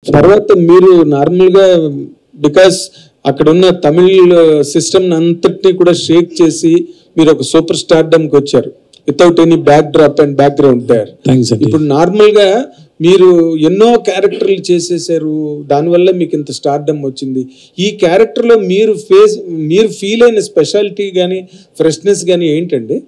తర్వాత మీరు నార్మల్గా బికాస్ అక్కడ ఉన్న తమిళ్ సిస్టమ్ అంతటినీ కూడా షేక్ చేసి మీరు ఒక సూపర్ స్టార్డమ్కి వచ్చారు without any backdrop and background there. ఇప్పుడు నార్మల్గా మీరు ఎన్నో క్యారెక్టర్లు చేసేసారు, దానివల్ల మీకు ఇంత స్టార్డమ్ వచ్చింది. ఈ క్యారెక్టర్లో మీరు ఫీల్ అయిన స్పెషాలిటీ కానీ ఫ్రెష్నెస్ కానీ ఏంటండి?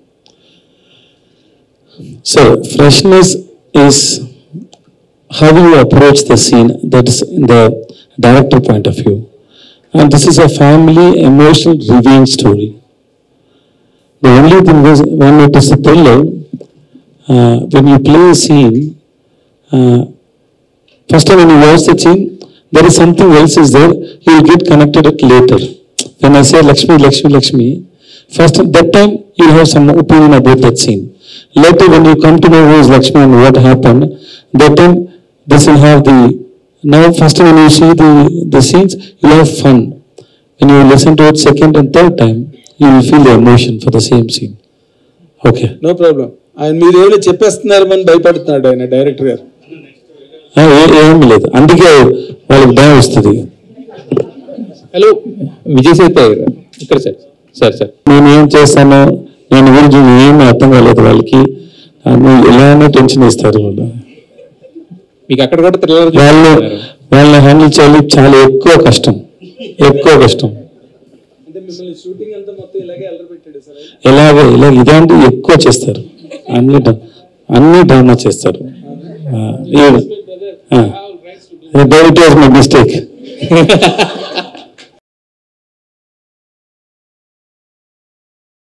So freshness is how you approach the scene, that is in the director point of view, and this is a family emotional revenge story. The only thing is when it is a thriller, when you play a scene, first time when you watch the scene, there is something else is there, you will get connected it later. When I say Lakshmi, Lakshmi, Lakshmi, first that time you have some opinion about that scene. Later when you come to know who is Lakshmi and what happened, that time this will have the, now first time when you see the scenes, you will have fun. When you listen to it second and third time, you will feel the emotion for the same scene. Okay. No problem. ఆయన మీరు ఏమైనా చెప్పేస్తున్నారని భయపడుతున్నాడు ఆయన director గారు. ఏమీ లేదు, అందుకే వాళ్ళకి భయం వస్తుంది. హలో విజయ్ సేతుపతి గారు ఇక్కడ సార్ సార్ నేను ఏం చేస్తానో నేను గురించి ఏమీ అర్థం కాలేదు వాళ్ళకి. ఎలానో టెన్షన్ ఇస్తారు వాళ్ళు. మీకు అక్కడ కూడా వాళ్ళని హ్యాండిల్ చేయాలి, చాలా ఎక్కువ కష్టం. ఇలాగే ఇలాంటి ఎక్కువ చేస్తారు, అన్ని డ్రామా చేస్తారు. It was my mistake.